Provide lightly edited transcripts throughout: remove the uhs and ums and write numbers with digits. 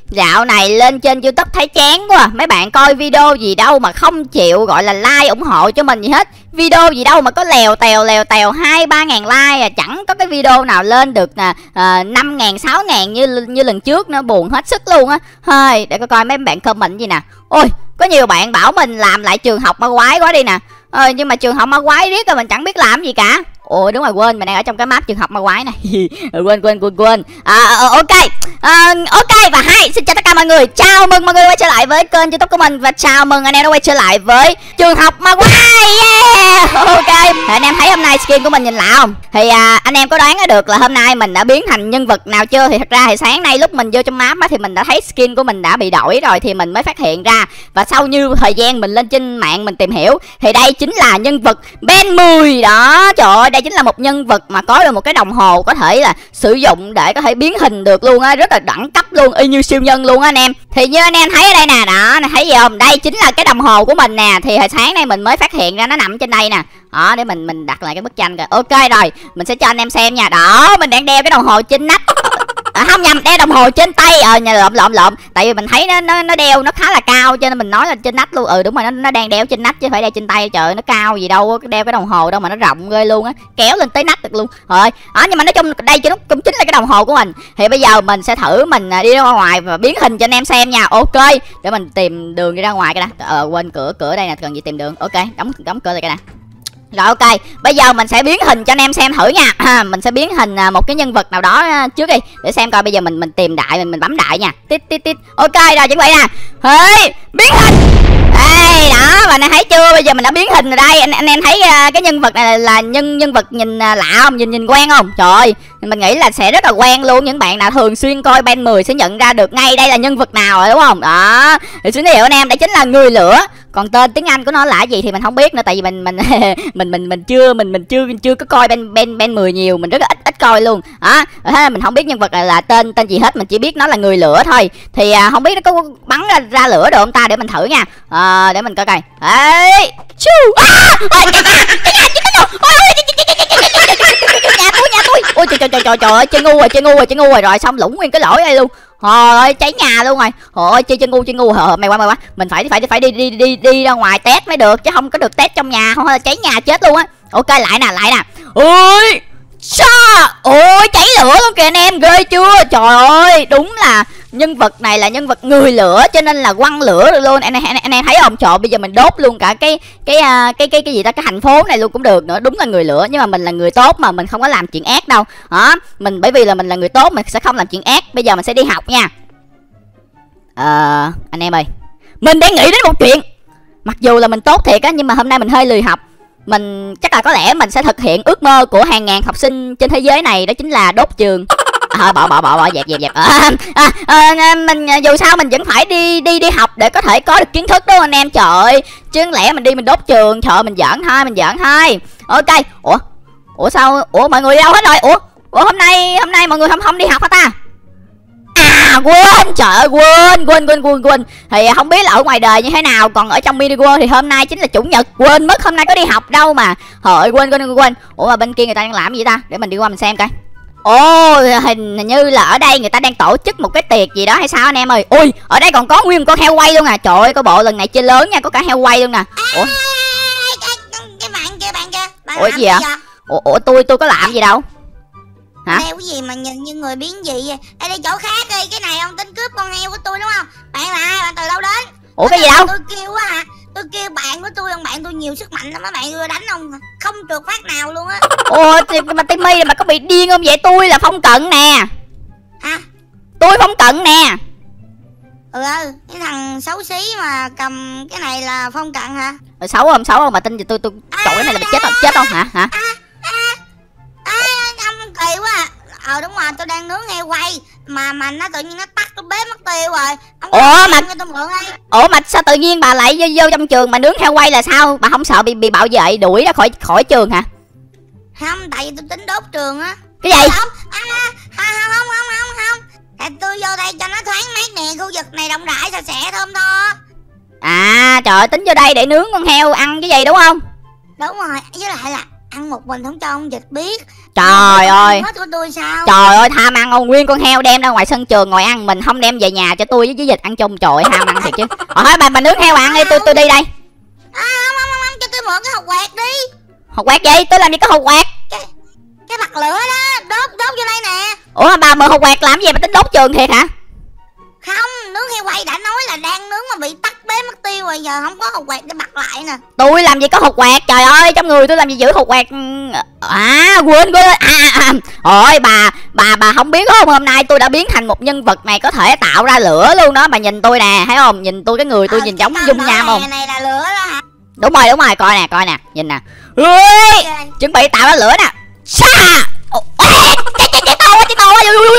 Dạo này lên trên YouTube thấy chán quá. Mấy bạn coi video gì đâu mà không chịu gọi là like ủng hộ cho mình gì hết. Video gì đâu mà có lèo tèo 2-3 ngàn like à. Chẳng có cái video nào lên được 5 ngàn 6 ngàn như lần trước nữa. Buồn hết sức luôn á. Hơi để coi mấy bạn comment gì nè. Ôi có nhiều bạn bảo mình làm lại trường học ma quái quá đi nè. Nhưng mà trường học ma quái riết rồi mình chẳng biết làm gì cả. Ồ đúng rồi, quên, mình đang ở trong cái map trường học ma quái này. quên. Ok. Ok và xin chào tất cả mọi người. Chào mừng mọi người quay trở lại với kênh YouTube của mình. Và chào mừng anh em đã quay trở lại với trường học ma quái. Yeah. Ok. Thì anh em thấy hôm nay skin của mình nhìn lạ không? Thì anh em có đoán được là hôm nay mình đã biến thành nhân vật nào chưa? Thì thật ra thì sáng nay lúc mình vô trong map á, thì mình đã thấy skin của mình đã bị đổi rồi. Thì mình mới phát hiện ra. Và sau như thời gian mình lên trên mạng mình tìm hiểu, thì đây chính là nhân vật Ben 10 đó. Trời ơi, đây chính là một nhân vật mà có được một cái đồng hồ có thể là sử dụng để có thể biến hình được luôn á, rất là đẳng cấp luôn, y như siêu nhân luôn á anh em. Thì như anh em thấy ở đây nè, đó, thấy gì không? Đây chính là cái đồng hồ của mình nè. Thì hồi sáng nay mình mới phát hiện ra nó nằm trên đây nè. Đó, để mình đặt lại cái bức tranh rồi. Ok rồi, mình sẽ cho anh em xem nha. Đó, mình đang đeo cái đồng hồ trên nách. Không nhầm, đeo đồng hồ trên tay. Lộn. Tại vì mình thấy nó đeo nó khá là cao cho nên mình nói là trên nách luôn. Đúng rồi, nó đang đeo trên nách chứ phải đeo trên tay. Trời ơi, nó cao gì đâu, đeo cái đồng hồ đâu mà nó rộng ghê luôn á, kéo lên tới nách được luôn. Rồi đó, nhưng mà nói chung đây cũng chính là cái đồng hồ của mình. Thì bây giờ mình sẽ thử mình đi ra ngoài và biến hình cho anh em xem nha. Ok, để mình tìm đường đi ra ngoài cái nè. Quên cửa đây nè, cần gì tìm đường. Ok, đóng cửa lại cái nè. Rồi ok, bây giờ mình sẽ biến hình cho anh em xem thử nha. Mình sẽ biến hình một cái nhân vật nào đó trước đi để xem coi. Bây giờ mình tìm đại, mình bấm đại nha. Tít. Ok rồi, chuẩn bị nè. Hey, biến hình. Đây đó, và anh thấy chưa? Bây giờ mình đã biến hình rồi đây. Anh em thấy cái nhân vật này là nhân vật nhìn lạ không? Nhìn quen không? Trời ơi, mình nghĩ là sẽ rất là quen luôn. Những bạn nào thường xuyên coi Ben 10 sẽ nhận ra được ngay đây là nhân vật nào rồi đúng không? Đó. Thì xin giới thiệu anh em, đây chính là người lửa. Còn tên tiếng Anh của nó là gì thì mình không biết nữa, tại vì mình chưa có coi Ben 10 nhiều, mình rất là ít coi luôn. Đó, mình không biết nhân vật này là tên gì hết, mình chỉ biết nó là người lửa thôi. Thì không biết nó có bắn ra lửa được không ta, để mình thử nha. Để mình coi coi. Ê, chu. Nhà tôi. Ôi trời ơi, chơi ngu rồi, xong lủng nguyên cái lỗi đây luôn. Trời cháy nhà luôn rồi. Ôi chơi ngu. Mày qua. Mình phải đi ra ngoài test mới được chứ không có được test trong nhà, không là cháy nhà chết luôn á. Ok, lại nè. Ôi ôi cháy lửa luôn kìa anh em, ghê chưa? Trời ơi, đúng là nhân vật này là nhân vật người lửa cho nên là quăng lửa được luôn. Anh em thấy không? Trời, bây giờ mình đốt luôn cả cái gì ta, cái thành phố này luôn cũng được nữa. Đúng là người lửa, nhưng mà mình là người tốt mà, mình không có làm chuyện ác đâu. Đó, bởi vì là mình là người tốt mình sẽ không làm chuyện ác. Bây giờ mình sẽ đi học nha. Anh em ơi, mình đang nghĩ đến một chuyện. Mặc dù là mình tốt thiệt á, nhưng mà hôm nay mình hơi lười học. Mình chắc là có lẽ mình sẽ thực hiện ước mơ của hàng ngàn học sinh trên thế giới này, đó chính là đốt trường. Bỏ dẹp. Mình dù sao mình vẫn phải đi học để có thể có được kiến thức đó anh em. Trời ơi, chứ không lẽ mình đốt trường. Trời ơi, mình giỡn thôi. Ok. Ủa sao? Ủa mọi người đi đâu hết rồi? Ủa hôm nay mọi người không đi học hả ta? Quên, trời ơi, quên. Thì không biết là ở ngoài đời như thế nào, còn ở trong mini world thì hôm nay chính là chủ nhật, quên mất hôm nay có đi học đâu mà. Trời, quên. Ủa mà bên kia người ta đang làm gì ta? Để mình đi qua mình xem coi. Ồ, hình như là ở đây người ta đang tổ chức một cái tiệc gì đó hay sao anh em ơi. Ui, ở đây còn có nguyên một con heo quay luôn à. Trời ơi, coi bộ lần này chơi lớn nha, có cả heo quay luôn nè. Ủa, cái bạn kia ủa gì vậy? Ủa tôi có làm gì đâu. Hả? Heo cái gì mà nhìn như người biến dị vậy? Ê, đi chỗ khác đi, cái này ông tính cướp con heo của tôi đúng không? Bạn là ai? Bạn từ đâu đến? Ủa cái gì đâu? Tôi kêu á hả? Tôi kêu bạn của tôi, bạn tôi nhiều sức mạnh lắm á, bạn tôi đánh ông không trượt phát nào luôn á. Ủa mà Timmy mà có bị điên không vậy? Tôi là Phong Cận nè. Hả? Tôi Phong Cận nè. Cái thằng xấu xí mà cầm cái này là Phong Cận hả? Xấu không mà tin gì tôi chọi cái này là bị chết không hả? Ông kỳ quá à. Đúng rồi, tôi đang nướng heo quay mà nó tự nhiên nó tắt cái bếp mất tiêu rồi. Ủa mà sao tự nhiên bà lại vô trong trường mà nướng heo quay là sao? Bà không sợ bị bảo vệ đuổi ra khỏi trường hả? Không, tại vì tôi tính đốt trường á. Cái gì? Không. Tại tôi vô đây cho nó thoáng mát nè, khu vực này rộng rãi sạch sẽ thơm tho. À trời ơi, tính vô đây để nướng con heo ăn cái gì đúng không? Đúng rồi, với lại là ăn một mình không cho ông Dịch biết. Trời ơi. Hết của tôi sao? Trời ơi, tham ăn ông, nguyên con heo đem ra ngoài sân trường ngồi ăn, mình không đem về nhà cho tôi với Dịch ăn chung. Trời ơi, ham ăn thiệt chứ. Thôi bà nướng heo ăn đi, tôi đi đây. Ông cho tôi mượn cái hộp quẹt đi. Hộp quẹt gì? Tôi làm gì có hộp quẹt? Cái bật lửa đó, đốt vô đây nè. Ủa bà mượn hộp quẹt làm gì mà tính đốt trường thiệt hả? Không, nướng heo quay đã nói là đang nướng mà bị tắt bếp mất tiêu rồi, giờ không có hộp quẹt để bật lại nè. Tôi làm gì có hộp quẹt, trời ơi, trong người tôi làm gì giữ hộp quẹt. Quên. Ôi bà không biết không, hôm nay tôi đã biến thành một nhân vật này có thể tạo ra lửa luôn đó. Bà nhìn tôi nè, thấy không? Nhìn tôi, cái người tôi nhìn giống dung nham không? Này là lửa đó hả? Đúng rồi, coi nè, nhìn nè. Ui, chuẩn bị tạo ra lửa nè. Sa. Cháy to quá.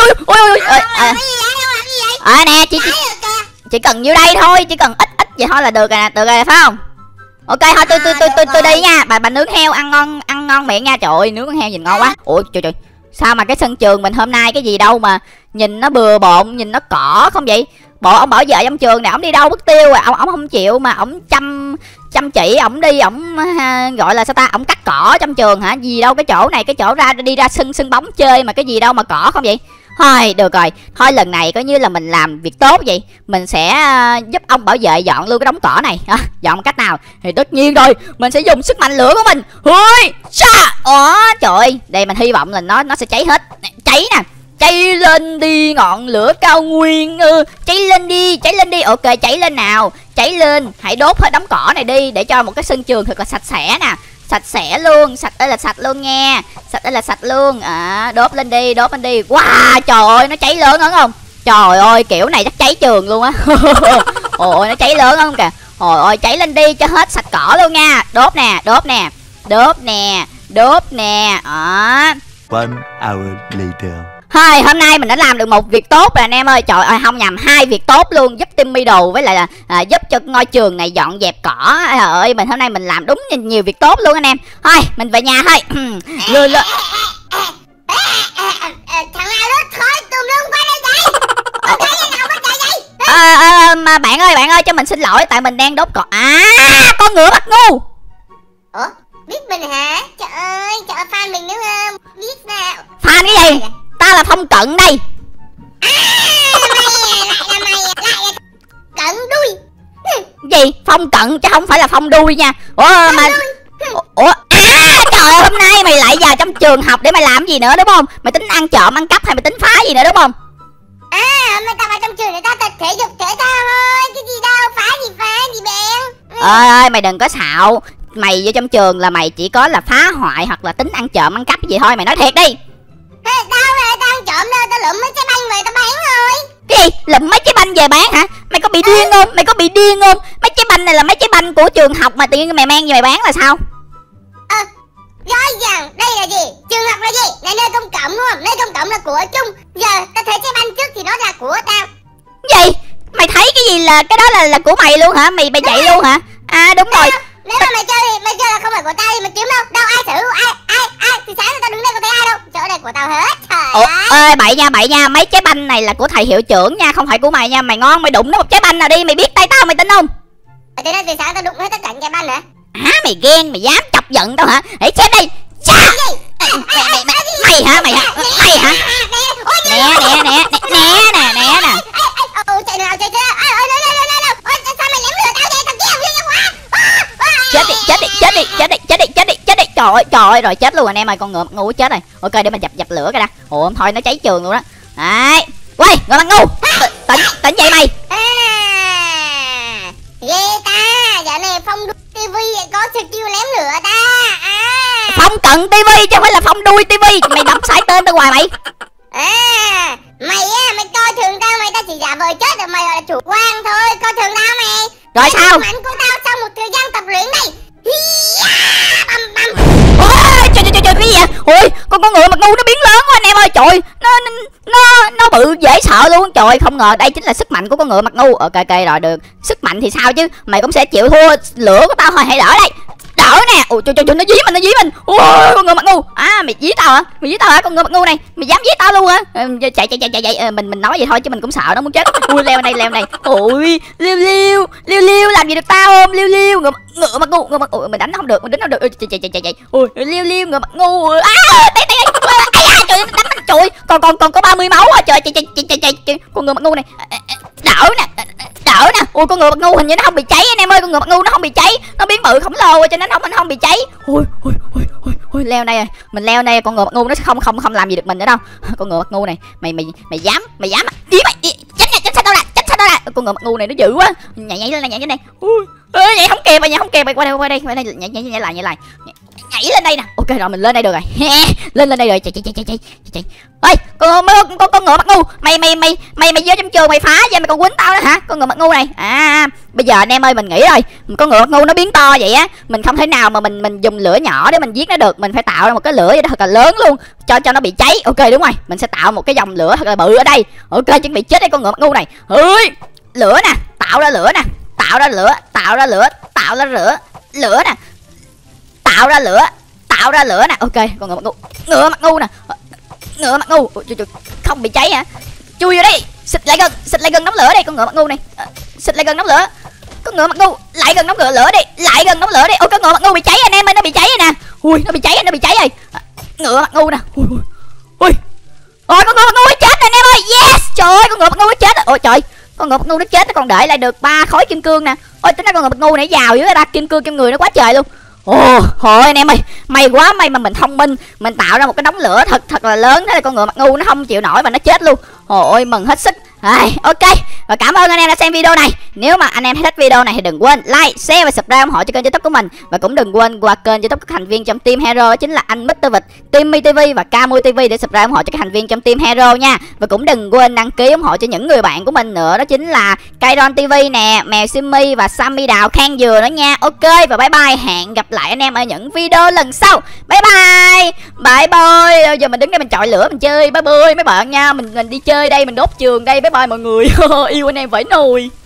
Nè, chỉ cần nhiêu đây thôi, chỉ cần ít vậy thôi là được rồi phải không? Ok thôi, tôi đi nha. Bà nướng heo ăn ngon miệng nha. Trời ơi, nướng con heo nhìn ngon quá. Ủa trời, sao mà cái sân trường mình hôm nay cái gì đâu mà nhìn nó bừa bộn, nhìn nó cỏ không vậy? Bộ ông bảo vệ trong trường này, ổng đi đâu mất tiêu rồi, ổng không chịu mà ổng chăm chỉ, ổng đi, ổng gọi là sao ta, ổng cắt cỏ trong trường hả? Gì đâu cái chỗ này, cái chỗ đi ra sân bóng chơi mà cái gì đâu mà cỏ không vậy? Thôi được rồi, thôi lần này coi như là mình làm việc tốt vậy, mình sẽ giúp ông bảo vệ dọn luôn cái đống cỏ này. Dọn cách nào thì tất nhiên rồi, mình sẽ dùng sức mạnh lửa của mình. Ui, sa. Trời ơi, đây mình hy vọng là nó sẽ cháy hết. Cháy nè, cháy lên đi ngọn lửa cao nguyên. Cháy lên đi. Ok, cháy lên nào, cháy lên. Hãy đốt hết đống cỏ này đi để cho một cái sân trường thật là sạch sẽ nè. Sạch sẽ luôn, sạch ơi là sạch luôn nha. Sạch ơi là sạch luôn. Đốt lên đi. Wow, trời ơi, nó cháy lớn lắm không? Trời ơi, kiểu này chắc cháy trường luôn á. Ôi, nó cháy lớn lắm kìa. Trời ơi, cháy lên đi cho hết sạch cỏ luôn nha. Đốt nè. One hour later. Thôi, hôm nay mình đã làm được một việc tốt rồi anh em ơi. Trời ơi, không nhầm, 2 việc tốt luôn. Giúp Team Middle với lại là giúp cho ngôi trường này dọn dẹp cỏ. Trời ơi, hôm nay mình làm đúng nhiều việc tốt luôn anh em. Thôi, mình về nhà thôi. Thằng nào đó thôi tùm lum qua đây vậy? Con thấy cái nào bắt chạy vậy? Mà bạn ơi, cho mình xin lỗi tại mình đang đốt cỏ. Con ngựa bắt ngu. Ủa, biết mình hả? Trời ơi, fan mình nữa không? Biết nào. Fan cái gì? Ta là Phong Cận đây. Lại là Cận đuôi. Gì? Phong Cận chứ không phải là Phong đuôi nha. Trời ơi, hôm nay mày lại vào trong trường học để mày làm gì nữa đúng không? Mày tính ăn trộm, ăn cắp hay mày tính phá gì nữa đúng không? Hôm nay tao vào trong trường để tao tập thể dục thể thao thôi. Cái gì đâu, phá gì bèn. Ơi, mày đừng có xạo. Mày vô trong trường là mày chỉ có là phá hoại hoặc là tính ăn trộm, ăn cắp gì thôi. Mày nói thiệt đi. Đâu rồi, tao ăn trộm đâu, tao lượm mấy trái banh về tao bán thôi. Cái gì? Lụm mấy trái banh về bán hả? Mày có bị điên không? Mấy trái banh này là mấy trái banh của trường học mà tự nhiên mày mang về mày bán là sao? Rõ ràng đây là gì? Trường học là gì? Là nơi công cộng đúng không? Nơi công cộng là của chung. Giờ tao thấy trái banh trước thì nó là của tao. Gì? Mày thấy cái gì là cái đó là của mày luôn hả? Mày vậy luôn hả? Đúng rồi. Nếu mà mày chơi là không phải của tao thì mày kiếm đâu ai xử ai thì sáng tao đứng đây có thấy ai đâu, chỗ này của tao hết. Trời ơi, bậy nha, mấy trái banh này là của thầy hiệu trưởng nha, không phải của mày nha. Mày ngon mày đụng nó một trái banh nào đi, mày biết tay tao mày tin không? Thì nói từ sáng tao đụng hết tất cả trái banh hả? Mày ghen, mày dám chọc giận tao hả? Hãy xem đây. Mày hả? Nè. Chạy nào sao mày ném lửa tao vậy? Thằng kia ghê quá. Chết đi. Trời ơi, rồi chết luôn anh em ơi, con ngựa mặt ngu chết rồi. Ok, để mình dập lửa cái đã. Ủa thôi nó cháy trường luôn đó. Đấy. Quay, ngựa mặt ngu. Tỉnh dậy mày. Ghê ta, dạo này Phong đuôi TV có skill ném lửa ta. Phong Cận TV chứ không phải là Phong đuôi TV. Mày đọc sai tên tao hoài mày. Mày coi thường tao, mày chỉ giả vờ chết rồi mày gọi là chủ quan thôi, coi thường tao mày. Rồi sao? Mạnh của tao sau một thời gian tập luyện đây. Ôi trời cái gì vậy? Ôi con ngựa mặt ngu nó biến lớn quá anh em ơi. Trời, nó bự dễ sợ luôn. Trời, không ngờ đây chính là sức mạnh của con ngựa mặt ngu. Ok rồi được. Sức mạnh thì sao chứ, mày cũng sẽ chịu thua lửa của tao thôi. Hãy đỡ đây. Đỡ nè. Ôi trời nó dí mình. Ôi con ngựa mặt ngu. mày dí tao hả? Mày dí tao hả con ngựa mặt ngu này? Mày dám dí tao luôn hả? Chạy. Mình nói vậy thôi chứ mình cũng sợ nó muốn chết. Ui leo này. Ui liêu làm gì được tao không? Liêu ngựa mặt ngu mình đánh nó không được. Chạy. Ui liêu ngựa mặt ngu. Té. Trời ơi, đánh trời. Còn có 30 máu à. Trời. Con ngựa mặt ngu này. Đỡ nè. Ui con ngựa mặt ngu hình như nó không bị cháy anh em ơi. Con ngựa mặt ngu nó không bị cháy, nó biến bự khổng lồ cho nên nó không bị cháy. Ui leo này rồi. Mình leo này con ngựa mặt ngu nó không làm gì được mình nữa đâu. Con ngựa mặt ngu này mày dám tránh xa tao ra. Con ngựa mặt ngu này nó dữ quá. Nhảy lên này. Ui nhảy không kịp mày qua đây nhảy lại nhảy lên đây nè. Ok rồi mình lên đây được rồi. lên đây rồi. Chạy. Ê con ngựa mặt ngu, mày vô trong trường mày phá vậy mày còn quýnh tao nữa hả? Con ngựa mặt ngu này. Bây giờ anh em ơi mình nghĩ rồi, con ngựa mặt ngu nó biến to vậy á, mình không thể nào mà mình dùng lửa nhỏ để mình giết nó được, mình phải tạo ra một cái lửa thật là lớn luôn cho nó bị cháy. Ok đúng rồi, mình sẽ tạo một cái dòng lửa thật là bự ở đây. Ok chuẩn bị chết đấy con ngựa mặt ngu này. Lửa nè, tạo ra lửa nè, tạo ra lửa nè, tạo ra lửa nè. Ok con ngựa mặt ngu nè. Ngựa mặt ngu không bị cháy hả? Chui vô đây, xịt lại gần đống lửa đây con ngựa mặt ngu này. Xịt lại gần đống lửa. Con ngựa mặt ngu lại gần đống lửa đi, Ôi con ngựa mặt ngu bị cháy anh em ơi, nó bị cháy rồi nè. Ui nó bị cháy rồi. Ngựa mặt ngu nè. Ui con ngựa mặt ngu chết rồi anh em ơi. Yes, trời ơi con ngựa mặt ngu nó chết. Ôi trời, con ngựa mặt ngu nó chết nó còn để lại được 3 khối kim cương nè. Ôi tính ra con ngựa mặt ngu này giàu dữ ra, kim cương trong người nó quá trời luôn. Thôi anh em ơi, may quá may mà mình thông minh, mình tạo ra một cái đống lửa thật là lớn, thế là con ngựa mặt ngu nó không chịu nổi và nó chết luôn. Ôi mừng hết sức. Ok, và cảm ơn anh em đã xem video này. Nếu mà anh em thích video này thì đừng quên like, share và subscribe ủng hộ cho kênh YouTube của mình, và cũng đừng quên qua kênh YouTube các thành viên trong Team Hero, đó chính là anh Mr Vịt, Timmy TV và Camui TV để subscribe ủng hộ cho các thành viên trong Team Hero nha. Và cũng đừng quên đăng ký ủng hộ cho những người bạn của mình nữa, đó chính là Kairon TV nè, Mèo Simmy và Sammy Đào Khang Dừa nữa nha. Ok và bye bye, hẹn gặp lại anh em ở những video lần sau. Bye bye. Giờ mình đứng đây mình chọi lửa mình chơi. Bye bye mấy bạn nha. Mình đi chơi đây, mình đốt trường đây. Bye bye mọi người. Yêu anh em vẫy nồi.